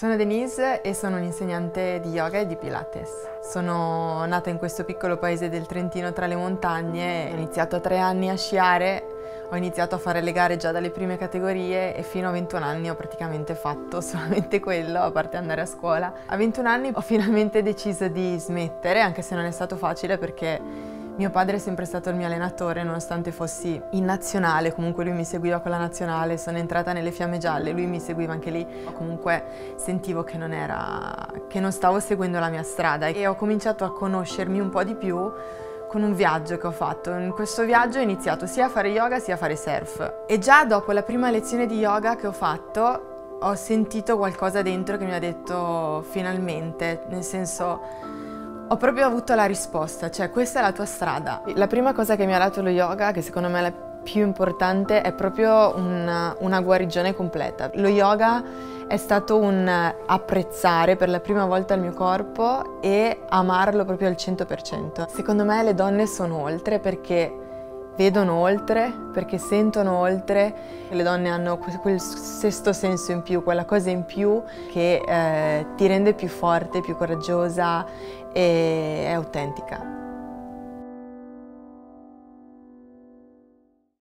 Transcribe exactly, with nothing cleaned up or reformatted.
Sono Denise e sono un'insegnante di yoga e di Pilates. Sono nata in questo piccolo paese del Trentino tra le montagne, ho iniziato a tre anni a sciare, ho iniziato a fare le gare già dalle prime categorie e fino a ventuno anni ho praticamente fatto solamente quello, a parte andare a scuola. A ventuno anni ho finalmente deciso di smettere, anche se non è stato facile perché mio padre è sempre stato il mio allenatore, nonostante fossi in nazionale, comunque lui mi seguiva con la nazionale, sono entrata nelle Fiamme Gialle, lui mi seguiva anche lì, comunque sentivo che non era, che non stavo seguendo la mia strada e ho cominciato a conoscermi un po' di più con un viaggio che ho fatto. In questo viaggio ho iniziato sia a fare yoga sia a fare surf e già dopo la prima lezione di yoga che ho fatto ho sentito qualcosa dentro che mi ha detto finalmente, nel senso ho proprio avuto la risposta, cioè questa è la tua strada. La prima cosa che mi ha dato lo yoga, che secondo me è la più importante, è proprio una, una guarigione completa. Lo yoga è stato un apprezzare per la prima volta il mio corpo e amarlo proprio al cento per cento. Secondo me le donne sono oltre perché vedono oltre, perché sentono oltre. Le donne hanno quel sesto senso in più, quella cosa in più che eh, ti rende più forte, più coraggiosa e è autentica.